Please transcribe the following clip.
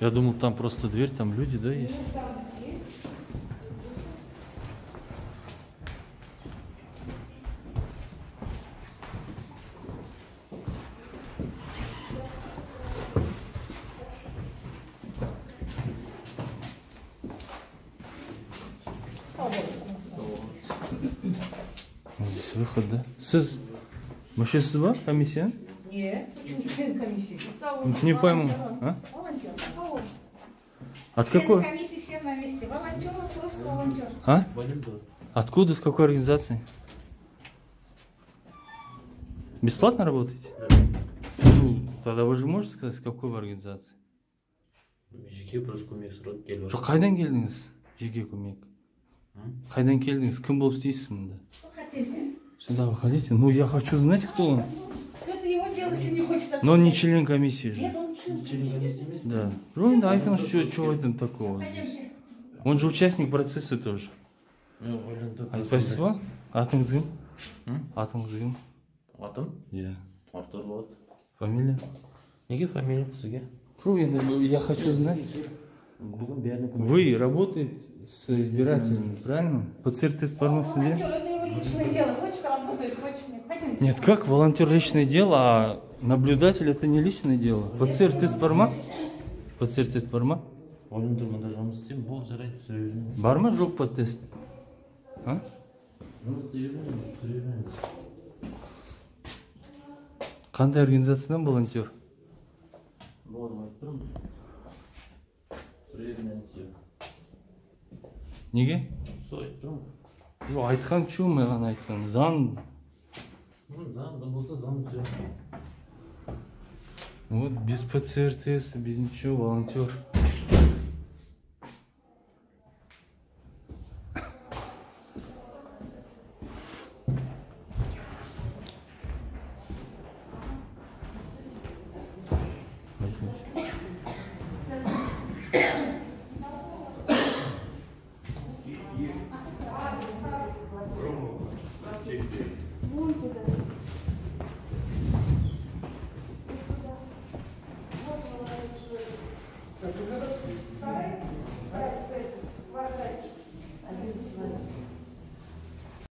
Я думал, там просто дверь, там люди, да, есть? Здесь выход, да? Сіз мүшесіз ба комиссия? Нет, член комиссии. Не пойму. А? Волонтер. От Члены какой? комиссии все на месте. Волонтер, просто волонтер. А? Откуда, с какой организации? Бесплатно работаете? Ну, тогда вы же можете сказать, с какой вы организации? Жеке просто көмек сұрап келіп Жоқ, қайдан келдіңіз? Жеке көмек. Қайдан келдіңіз? Кім болып істейсіз мұнда? Что хотели? Сюда выходите. Ну, я хочу знать, кто он. Это его дело, если не хочет. Но он не член комиссии же. Нет, он член. Да. Ровно, а это что в этом такого здесь? Пойдемте. Он же участник процесса тоже. Айтпайсыз ба? Атыңыз кім? Атыңыз кім? Атым? Иә. Артур болады. Фамилия? Неге фамилия сізге? Фу, я хочу знать. Бүгін бәріне Вы работаете с избирателями, правильно? ПЦР-тест бар ма сізде? Волонтер, это его личное дело. Хочет работает, хочет нет. Пойдемте. Нет, как волонтер личное дело, а наблюдатель это не личное дело. ПЦР-тест бар ма? ПЦР-тест бар ма? Волонтер мында жұмыс істеймін, бұл жарайды, түсіре беремін. Бар ма жоқ па тест? А? Жұмыс істей беремін, түсіре беремін. Қандай организациядан волонтер? Болады, айтып тұрмын. Түсіре беремін, все. Неге? Сол айтып тұрмын. Жоқ, айтқан чу маған айтқан? Заң. Заңда болса заң түсіре. Вот без ПЦР-теста, без ничего, волонтер.